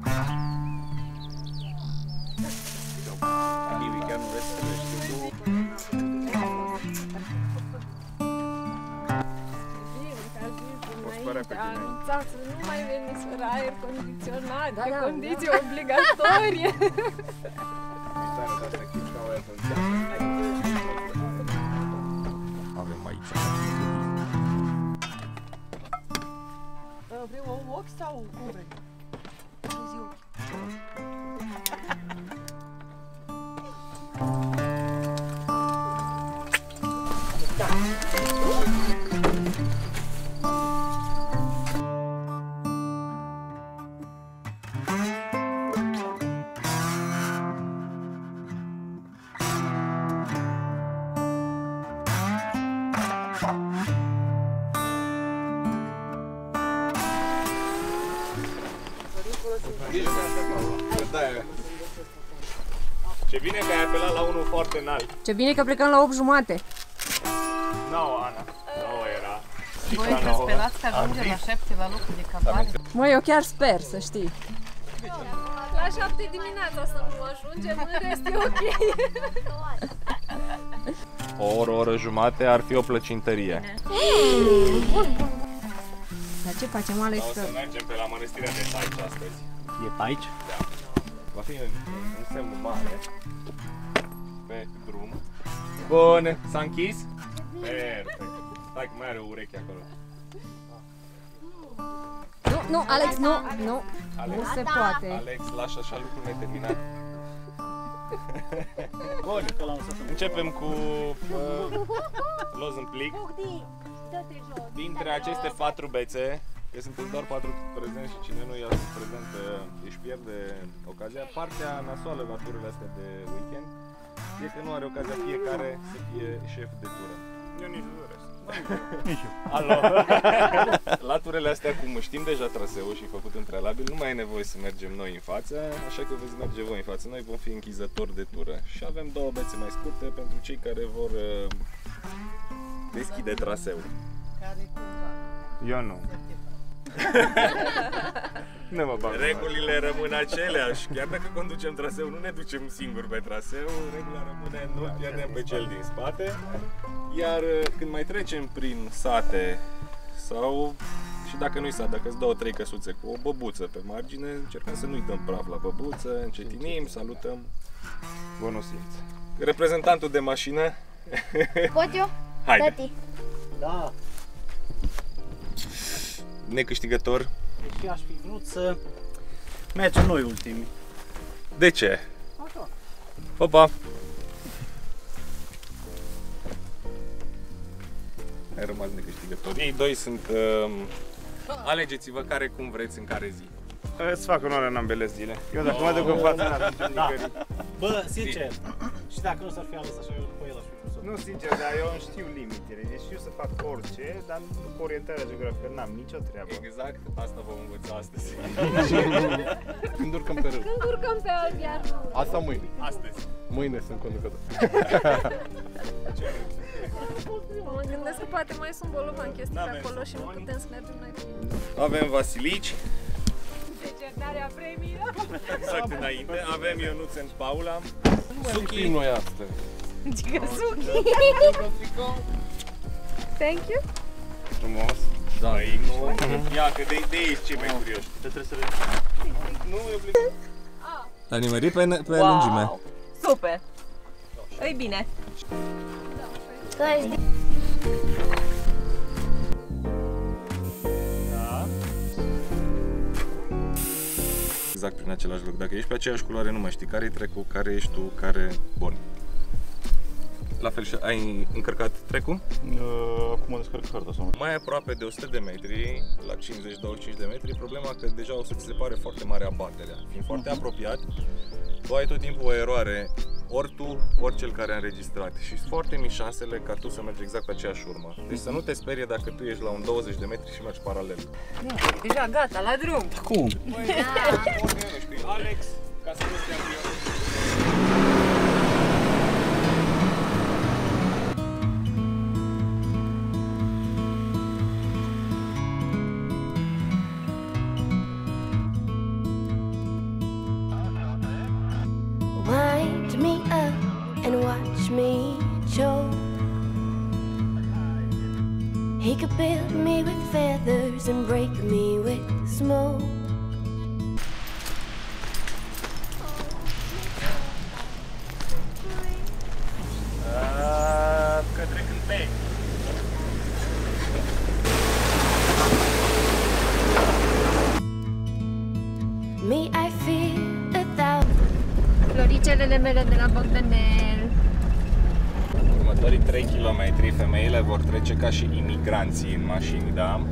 Anunțat să nu mai veniți fără aer condiționat, pe condiție obligatorie. Avem aici. Vrei ochi sau cum vrei? Vezi ochi. Ce bine că ai apelat la unul foarte înalt. Ce bine că plecăm la 8:30. 9, Ana. 9 era. Voi că sperați că ajungem la 7 la locul de campanie? Mă, eu chiar sper, să știi. La 7 dimineața să nu ajungem, în rest e ok. O oră jumate ar fi o plăcintărie. Dar ce facem, Alex? O să mergem pe la Mănăstirea de Taici astăzi. E pe aici? Da. Va fi un semn mare pe drum. Bun, s-a închis? Perfect. Stai că mai are o ureche acolo. Nu, Alex, nu. Alex, Nu se poate. Alex, lași așa lucrul neterminat. Bun, începem cu loz în plic. Dintre aceste 4 bețe, că sunteți doar 4 prezenți și cine nu e prezent își pierde ocazia. Partea nasoală la tururile astea de weekend e că nu are ocazia fiecare să fie șef de tură. Eu nici nu doresc. Nici eu. Alo. Laturile astea, cum știm deja traseul și făcut în prealabil, nu mai e nevoie să mergem noi în față, așa că veți merge voi în față. Noi vom fi închizători de tură și avem 2 bețe mai scurte pentru cei care vor deschide traseul. Eu nu. Nu mă bag. Regulile rămân aceleași. Chiar dacă conducem traseul, nu ne ducem singuri pe traseu. Regula rămâne, nu pierdem pe cel din spate. Iar când mai trecem prin sate sau, și dacă nu-i sat, dacă îți 2-3 căsuțe cu o băbuță pe margine, încercăm să nu-i dăm praf la băbuță, încetinim, salutăm. Bunul simț. Reprezentantul de mașină. Pot eu? Haide. Tati. Da. Necâștigător. Deci aș fi vrut să mergem noi ultimii. De ce? Așa. Pa, pa! Ai rămas necâștigător. Ei doi sunt... alegeți-vă care cum vreți în care zi. Îți fac onoare în ambele zile. Eu dacă mă duc în fața mea, Da. Bă, sincer, și dacă nu s-ar fi ales așa, eu după el aș fi vrut să... nu, sincer, dar eu îmi știu limitele. Deci știu să fac orice, dar după orientarea geografică n-am nicio treabă. Exact, asta vom învăța astăzi. Când urcăm pe râu? Când urcăm pe alb, iar nu. Asta mâine. Astăzi. Mâine sunt conducător. Mă gândesc că poate mai sunt bolovan chestii pe acolo și nu putem să mergem noi prin. Avem vasilici. Decernarea premiilor. Exact înainte. Avem Ionuț and Paula. Suki noi astăzi. Suki. Thank you. Frumos. Da. Păi nu. Ia că de ei cei mai curioși. Trebuie să Nu, e obligat. L-ai nimerit pe lungime. Super! Îi bine! Exact prin același loc. Dacă ești pe aceeași culoare, nu mai știi care e trecul, care ești tu, care... Bun. La fel și ai încărcat trecul? Acum descărc harta sau nu? Mai aproape de 100 de metri, la 50-25 de metri, problema că deja o să ți se pare foarte mare abaterea. Fiind foarte apropiat, tu ai tot timpul o eroare, ori tu, ori cel care a înregistrat. Și sunt foarte mici șansele ca tu să mergi exact pe aceeași urmă. Deci să nu te sperie dacă tu ești la un 20 de metri și mergi paralel. Deja gata, la drum! Cum? Alex, ca să nu te ambion. me up and watch me choke. He could build me with feathers and break me with smoke. Către Câmpei. Me, I feel 1,000. Floricelele mele de la Bogdanel. Următorii 3 km femeile vor trece ca și imigranții în mașini, da?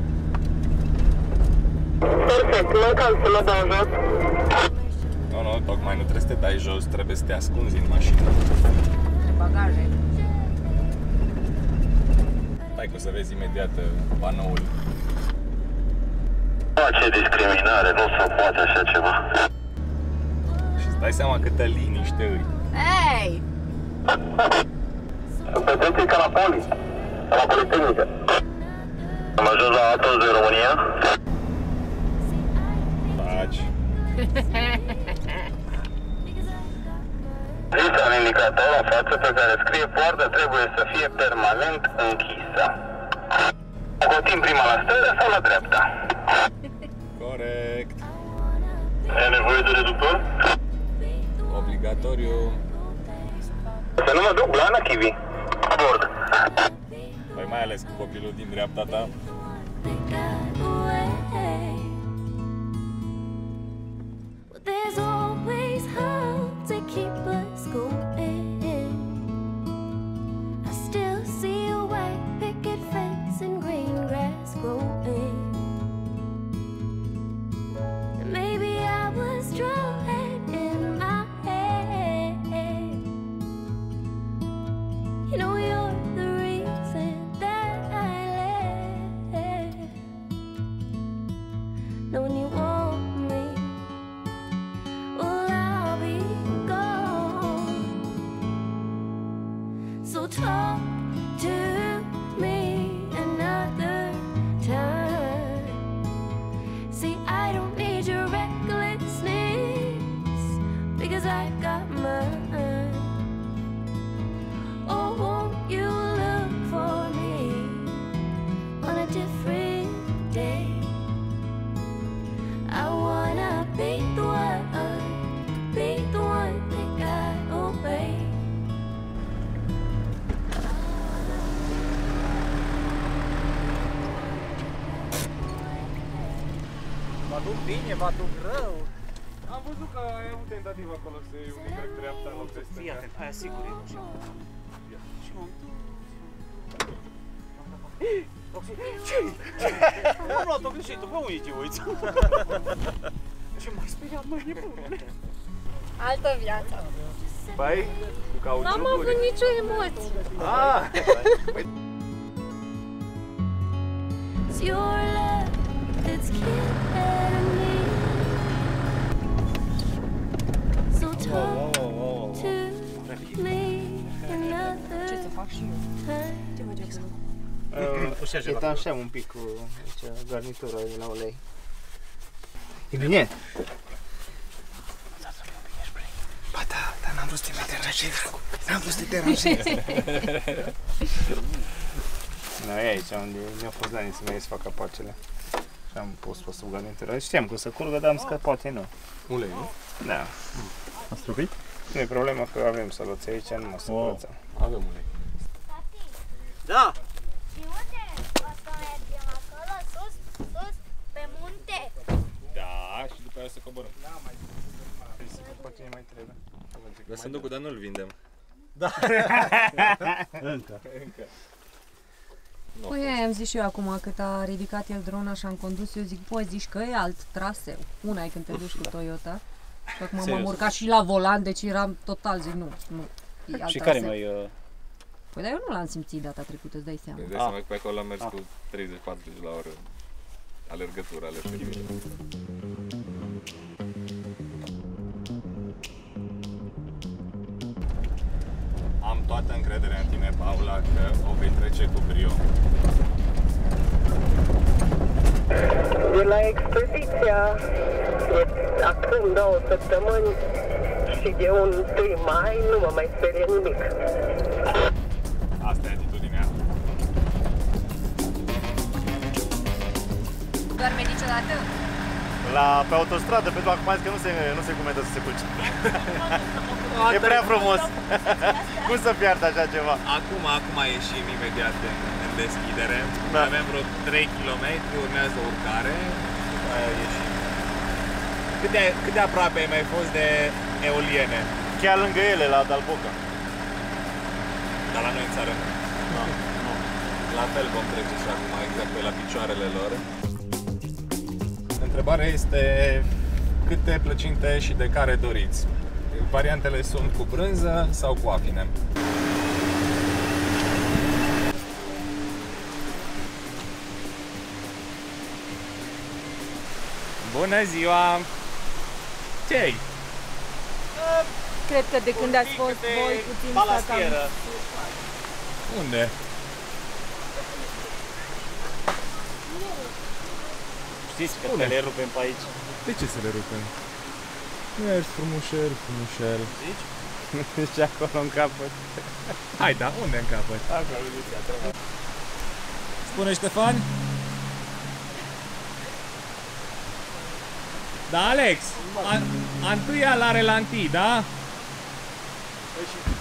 Perfect, nu cam să mă dau jos. Nu, tocmai nu trebuie să te dai jos, trebuie să te ascunzi în mașină. Bagaje. Stai că o să vezi imediat panoul. Ce discriminare, nu se poate așa ceva. Și îți dai seama câtă liniște îi. Hei! Vedeți ca la poli, ca la Politehnică. Am ajuns la Atos de România. Taci. Există un indicator în față pe care scrie poarta trebuie să fie permanent închisă. Cotim prima la stânga sau la dreapta? Corect. E nevoie de reductor? Obligatoriu. Să nu mă duc blană, Kiwi. Bord. Păi mai ales cu copilul din dreapta ta. There's always hope to keep us going. I still see a white picket fence and green grass growing. Maybe I was drawing in my head. You know you're the reason that I left. Knowing you want me, well I'll be gone. So talk to me another time. See, I don't need your recklessness because I got mine. Oh, won't you look for me on a different day? I wanna be the one that got away. Va duc bine, va duc rău. Am văzut că ai avut tentativă acolo să iei un Y dreapta în loc de Fii stânga. atent, aia sigur e așa. Și m-am dus. Roxy, ce-i? Am luat-o greșit, bă, unde te uiți? Ce m-ai speriat, măi, nebunule? Altă viață. Păi, cu cauciucuri. N-am avut nicio emoție. Ah! It's your love that's killing me. So talk to me another Ce să fac și eu? time. Ce faci acolo? Etanșăm un pic cu garnitura de la ulei. E bine? Ba da, dar n-am vrut să te mai deranjez. N-am vrut să te deranjez. Noi aici unde mi-a fost Dani să mergi să fac apacele. Și am pus pe sub garnitura. Știam că o să curgă, dar am scăpat poate nu. Ulei, nu? Da. A strupit? Nu e problema că avem săloți aici, nu mă săloță. Avem ulei. Da! Și unde o să mergem acolo, sus, pe munte? Da, și după aia o să coborăm. Poate ne mai trebuie. Lăsându-cu, dar nu-l vindem. Da. Încă. Păi aia am zis și eu acum, cât a ridicat el drona și am condus, eu zic, băi, zici că e alt traseu. Una e când te duci cu Toyota. Și acum m-am urcat și la volan, deci eram total, zic, nu, e alt Și traseu. care mai... Păi dar eu nu l-am simțit data trecută, îți dai seama. Îți dai seama că pe acolo am mers cu 30-40 la oră. Alergătură, alergătură. Am toată încrederea în tine, Paula, că o vei trece cu brio. De la expoziția, acum 2 săptămâni, și de un 1 mai nu mă mai sperie nimic. Asta e atitudinea. Doarme niciodată? Pe autostradă, pentru acum zis că nu se comentă să se culce. E prea frumos. Cum să piardă așa ceva? Acum ieșim imediat în deschidere. Da. Avem vreo 3 km, urmează o urcare. După aia ieșim. Cât de aproape ai mai fost de eoliene? Chiar lângă ele, la Dalboca. Dar la noi în țară nu. No. La fel vom trece și acum, exact pe la picioarele lor. Întrebarea este câte plăcinte și de care doriți. Variantele sunt cu brânză sau cu afine. Bună ziua! Ce-i? Cred că de când ați fost voi puțin s-a cam... Unde? Știți că le rupem pe aici. De ce să le rupem? Mers frumușel, frumușel. Zici? Și acolo în capăt. Hai, da, unde în capăt? Acolo, zici, Spune Ștefan? Da, Alex, a întâia la relanti, da? Păi și cât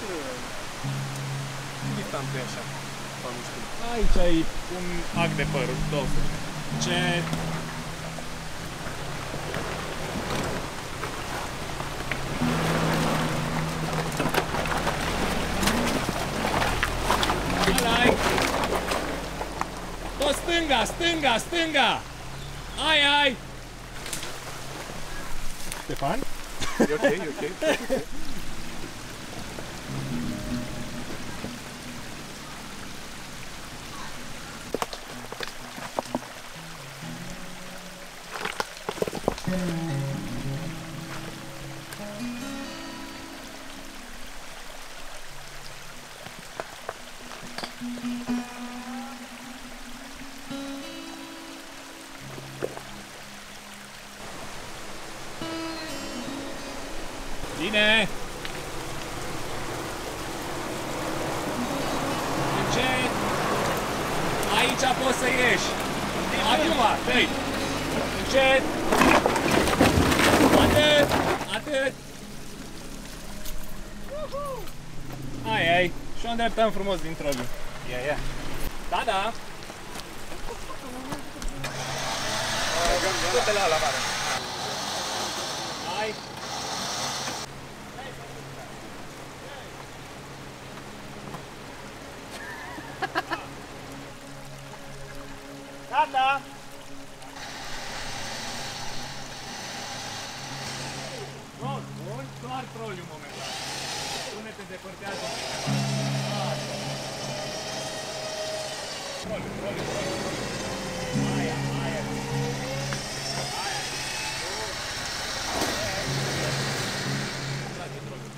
am pe așa? Aici ai un ac de păr, 200. Ce? Ăla-i! Tot stânga, stânga, stânga! Ai! Ștefan? E ok, e ok. Bine! Încet! Aici poți să ieși! Acum, dă-i! Încet! Atât! Ai! Și o îndreptăm frumos din troliu. Ia. Da! Du-te la vară. Hai! Gata! Bun, doar troliu momentan. Pune-te depărtează. Troliu. Aia. Trage troliu.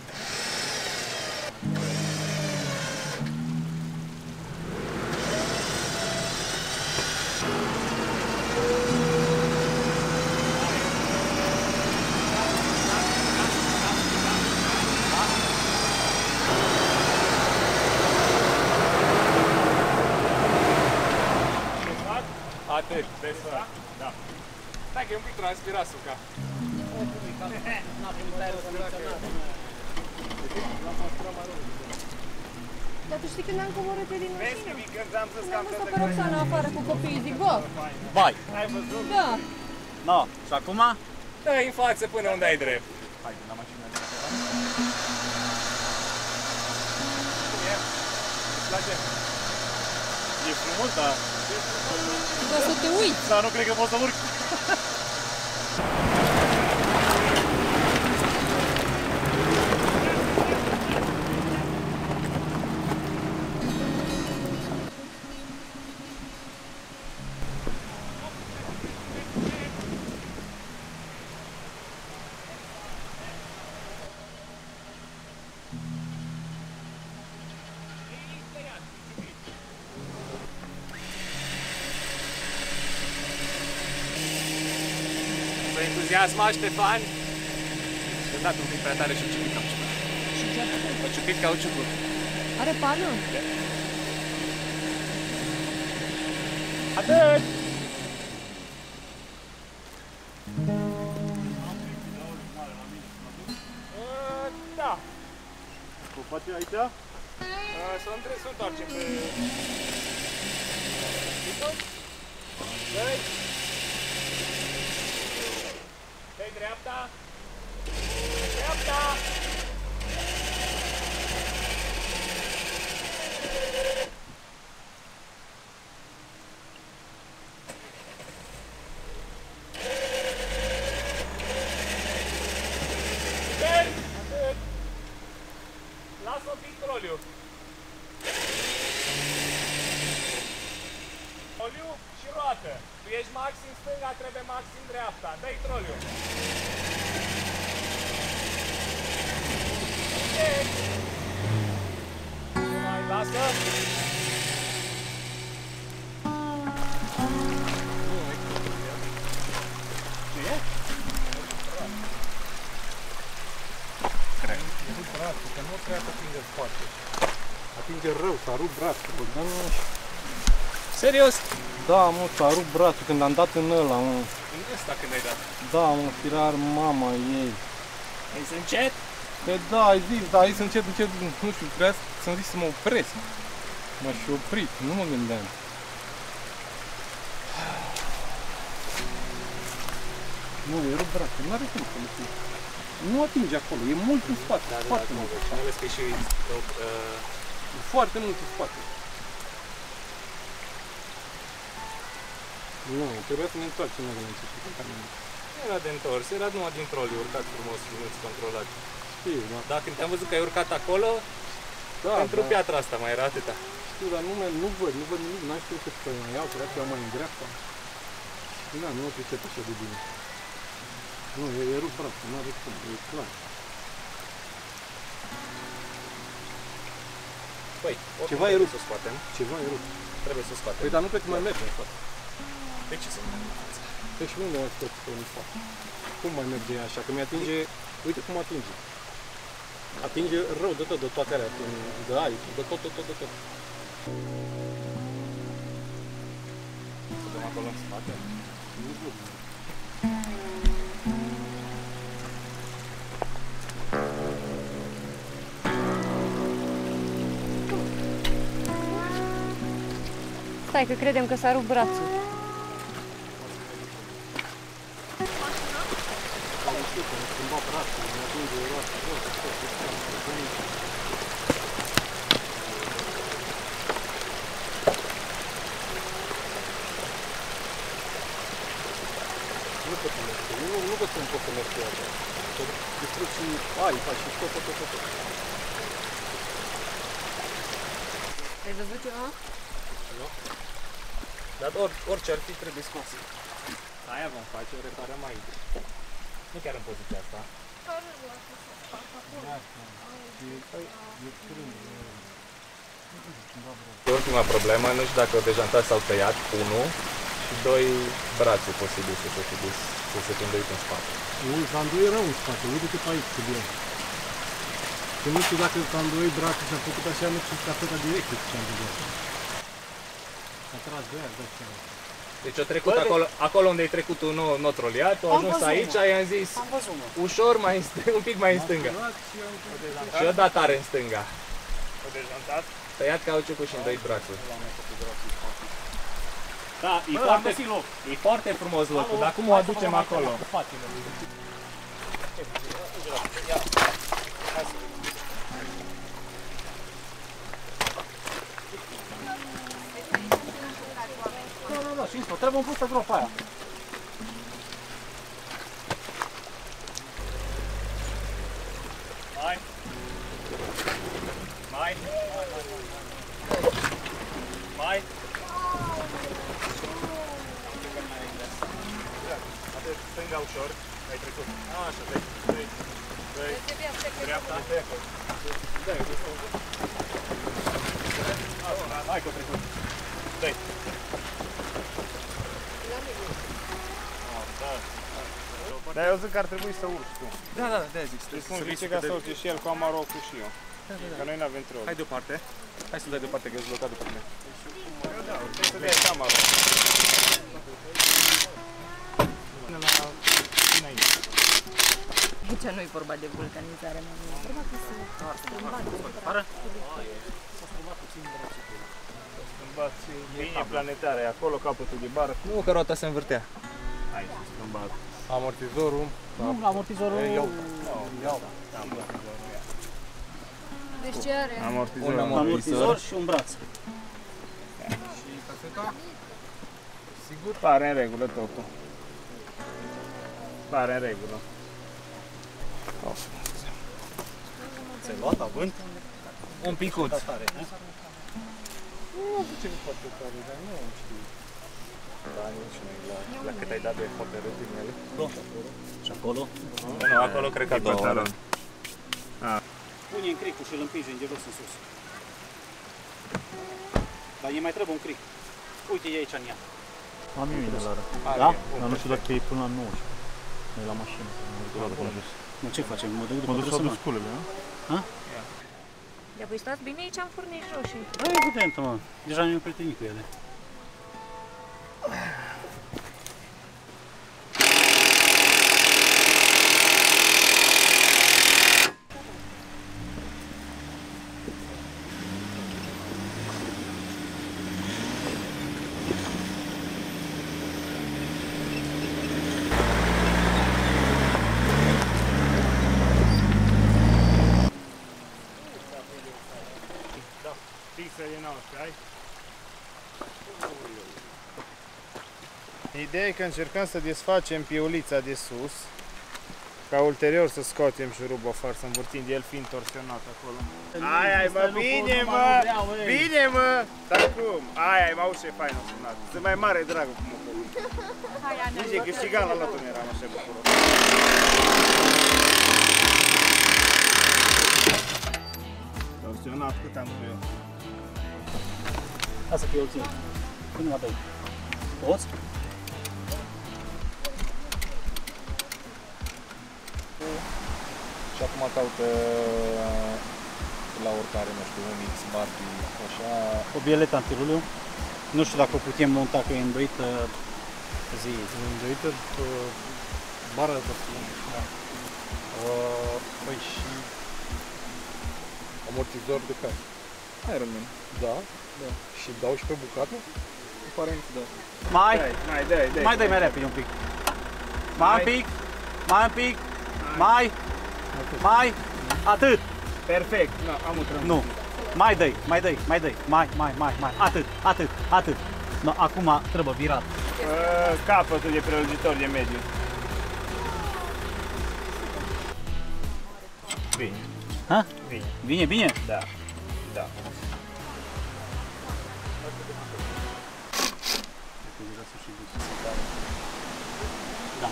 Atât, desfărat. Da. Stai că e un pic transpirat suca. Dar tu știi când am coborât-o din mașină? Vezi nimic când am zis că am Am pe Roxana afară cu copiii, zic, bă! Bai! Ai văzut? Da! No, și acum? Dă-i în față până unde ai drept. Hai, la mașină. Îți place? E frumos, dar... Dar să te uiți! Dar nu cred că pot să urc. Entuziasmat, Ștefan? Am dat un pic prea tare și ciupit cauciucul. Și ce? A ciupit cauciucul. Are pană? Atât! Da. O face aici? Să întoarcem pe... Dă-i! Dă-i dreapta! Dreapta! Lasă un pic troliu. Troliu și roată. Tu ești maxim stânga, trebuie maxim dreapta. Dă-i troliu. Mai lasă. Ce e? Brațul, că nu trebuie să atingă spate. Atinge rău, s-a rupt brațul, Bogdan. Serios? Da, mă, s-a rupt brațul când am dat în ăla, mă. În ăsta când ai dat? Da, mă, era mama ei. Ai să încet? Păi da, ai zis, dar ai să încet, nu știu, trebuia să-mi zis să mă opresc. M-aș fi oprit, nu mă gândeam. Nu, e rupt brațul, nu are cum să nu fie. Nu atinge acolo, e mult în spate, foarte mult. Mai ales că e și... Foarte mult în spate. Nu, trebuia să ne întoarcem la început. Nu era de întors, era numai din troliu, urcat frumos și nu-ți controlat. Știu, da. Dar când te-am văzut că ai urcat acolo, da, pentru piatra asta mai era atâta. Știu, dar nu văd nimic, n-am știut cât să mai iau, trebuia să iau mai în dreapta. Da, nu o pricep așa de bine. Nu, e rupt brațul, nu are cum, e clar. Păi, ceva e rupt. Să o scoatem. Ceva e rupt. Trebuie să o scoatem. Păi, dar nu cred că mai merge în față. De ce să nu merge în față? Păi și unde mai scoți pe în față? Cum mai merge așa? Că mi-atinge, uite cum atinge. Atinge rău de tot, de toate alea, de aici, de tot. Să dăm acolo în spate? Nu văd. Stai că credem că s-a rupt brațul. Nu văd cum pot să merg pe așa. Distrug și aripa și tot. Ai văzut ceva? Nu. Dar orice ar fi trebuie scoase. Aia vom face, o reparăm aici. Nu chiar în poziția asta. Ultima problemă, nu știu dacă dejantați s-au tăiat, 1 și 2 brațul posibil să se fi îndoit în spate. Ui, s-a îndoit rău în spate, uite-te pe aici, cât e. Și nu știu dacă s-a îndoit brațul și a făcut așa, nu știu stafeta direct cu ce am văzut. S-a tras de aia, da seama. Deci a trecut acolo unde ai trecut tu, nu troliat, a ajuns aici, i-am zis ușor, un pic mai în stânga. Și a dat tare în stânga. O dejantat? Tăiat cauciucul și îndoit brațul. Da, e foarte frumos locul, dar cum o aducem acolo? Da, și încă, trebuie pus pe gropa aia. Mai. Atât, stânga ușor, ai trecut. Așa, dă-i. Dreapta. Hai că-o trecut. Dă-i. Da. Dar eu zic că ar trebui să urci tu. Da, de-aia zic. Îi spun Vicica să urce și el cu Amarocul și eu. Că noi n-avem treabă. Hai deoparte. Hai să-l dai deoparte, că eu blocat după mine. Da, trebuie să dai și Amarocul. Până la înainte. Aici nu-i vorba de vulcanizare, mă. E vorba că se strâmbat. Schimbați linie planetare, acolo capătul de bară. Nu, că roata se învârtea. Hai să schimbat. Amortizorul. Nu, amortizorul... Iau. Deci ce are? Amortizor. Un amortizor și un braț. Și caseta? Sigur? Pare în regulă totul. Pare în regulă. Ți-ai luat avânt? Un picuț. Nu zice că foarte tare, dar nu știu. Da, nici nu la cât ai dat de hotărât din ele. Și acolo? Nu, acolo cred că două. Pune în cricul și îl împingi de jos în sus. Dar e mai trebuie un cric. Uite, e aici în ea. Am eu mine la ră. Da? Dar nu știu dacă e până la 19. Noi la mașină. Nu, ce facem? Mă duc după trăsământ. Sculele, nu? Ha? Dar voi stați bine aici, am furnici roșii. Da, evident, mă. Deja ne-am prietenit cu ele. Pixele noastre, ai? Ideea e că încercăm să desfacem piulița de sus, ca ulterior să scoatem șurubul afară, să învârtim de el fiind torsionat acolo. Ai, mă, bine, mă! Bine, mă! Dar cum? Ai, mă, auzi ce fain a sunat. Sunt mai mare dragul cum o pământ. Zice, câștigat la latul eram așa bucuros. Torsionat cât am cu eu. Asta că eu țin. Până la 2. Poți? Și acum caută la oricare, nu știu, un X, Barbie, așa. O bieletă antiruliu. Nu știu dacă o putem monta, că e îndoită zi. E îndoită bara de da. Păi și amortizor de care? Ironman. Da. Și dau și pe bucată? Aparent, da. Mai dai mai repede un pic. Mai un pic. Mai. Atât. Perfect. Am utrământ. Nu. Mai dai. Atât. No, acum trebuie virat. Capătul de prelungitor de mediu. Bine. Ha? Bine? Da. Da.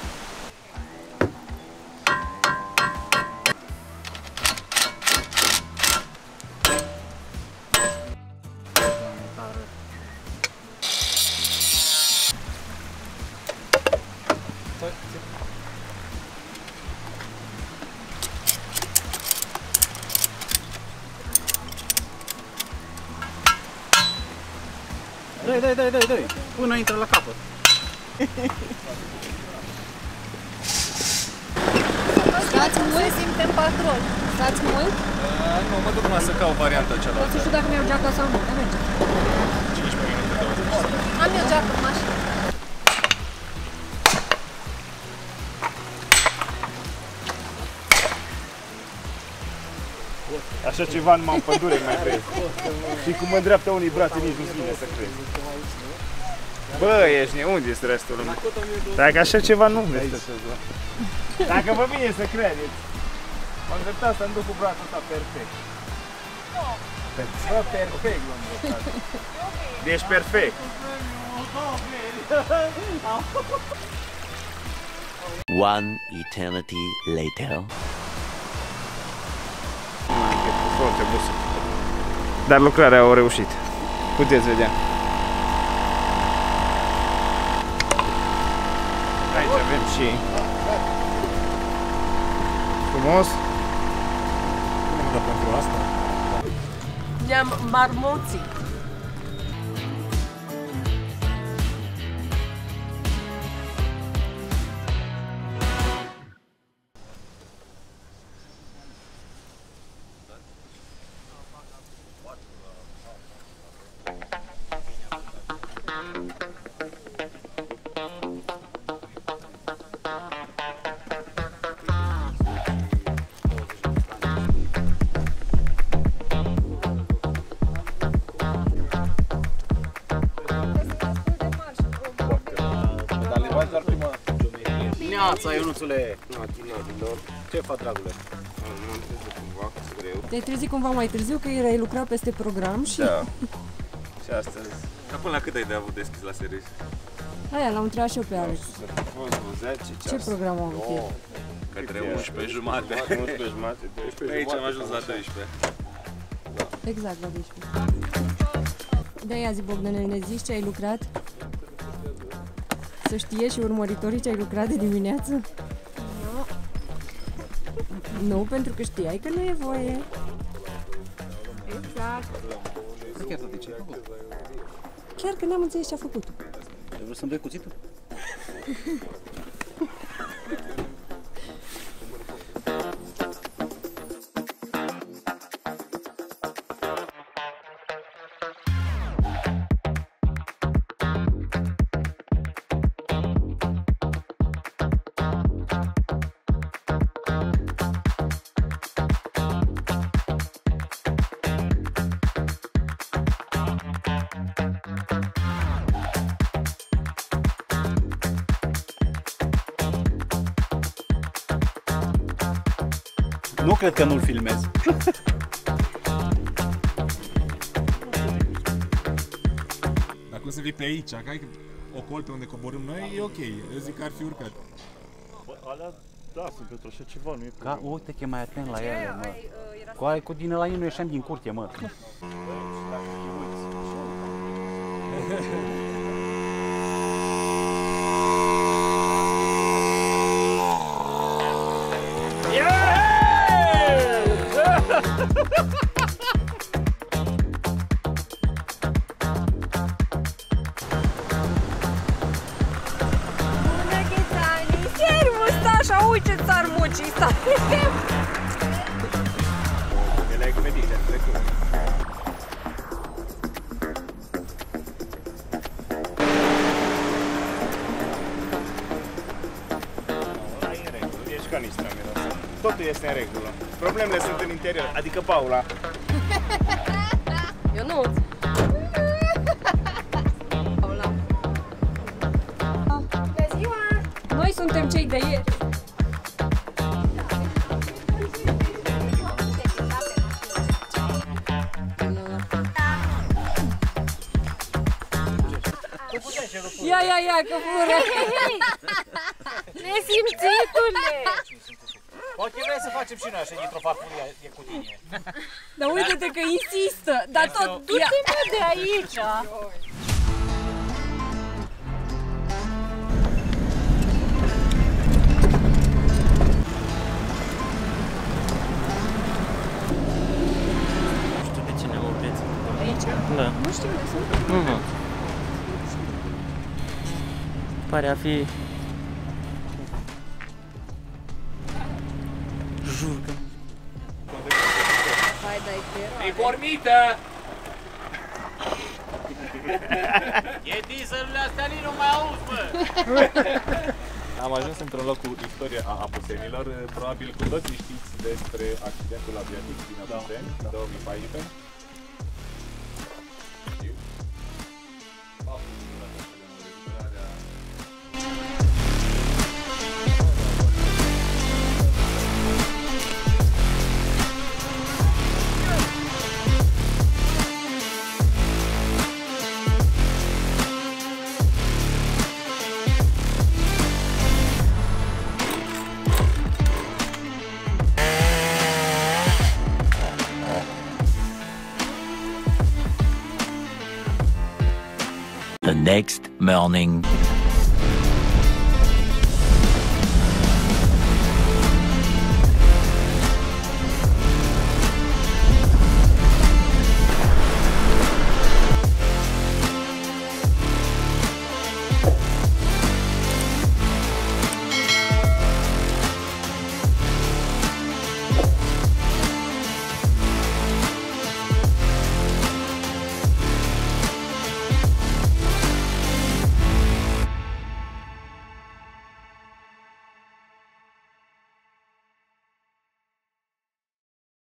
Dai. Până intră la capăt. Stați mult? Simtem patrol. Stați mult? Nu, mă duc să caut varianta cealaltă. Nu știu dacă mi-au geaca sau nu, dar merge. 15 minute, 20. Am eu geacă în mașină. Așa ceva numai în pădure mai crezi. Și cum mă îndreaptă unii brațe, nici nu-ți vine să crezi. Bă, ești unde-s restul lumii? Dacă așa ceva nu vezi. Dacă vă vine să credeți. M-am îndreptat să-mi duc cu brațul ăsta perfect. Bă, perfect l-am îndreptat. Deci perfect. One eternity later. Dar lucrarea au reușit. Puteți vedea. Aici avem și frumos. Nu mă dă pentru asta. Ne-am marmoțit. Neața, Ionuțule! Ce fac, dragule? Te-ai trezit cumva mai târziu că ai lucrat peste program și... Da. Și astăzi. Dar până la cât ai de avut deschis la serviciu? Aia, l-am întrebat și eu pe Alex. Ce program am avut el? Către 11 jumate. 11 jumate, 12. Aici am ajuns la 12. Exact, la 12. De-aia zi, Bogdane, ne zici ce ai lucrat? Să știe și urmăritorii ce ai lucrat de dimineață? Nu. Nu, pentru că știai că nu e voie. Exact. Chiar tot de ce ai făcut? Chiar că n-am înțeles ce a făcut. Ai vrut să-mi dai cuțitul? Nu cred că nu-l filmez. Dacă o să vii pe aici, că ai ocol pe unde coborâm noi, e ok. Eu zic că ar fi urcat. Bă, alea, da, sunt pentru așa ceva, nu e problemă. Uite că e mai atent la ele, mă. Cu din ăla nu ieșeam din curte, mă. Bună, Ghețani! Servus, Stașa, uite ți-ar muci, stai! Ele ai credite, am trecut. Ăla e în regulă, ești canistra, miros. Totul este în regulă. Problemele sunt în interior, adică Paula. Ionuț! Paula! Bună ziua! Noi suntem cei de ieri. Ia, că fură! Nesimțitule! Ok, vrei să facem și noi așa dintr-o farfurie e cu tine. Dar uite-te că insistă! Dar tot... Du-te, mă, de aici! Nu știu de ce ne-am oprit. Aici? Da. Nu știu unde sunt. Nu. Pare a fi... Jur că... Hai, dai pe E pornită! E dieselurile astea, nici nu mai auzi, bă! Am ajuns într-un loc cu istorie a apusenilor. Probabil cu toții știți despre accidentul aviatic din Apuseni, în 2014. The next morning.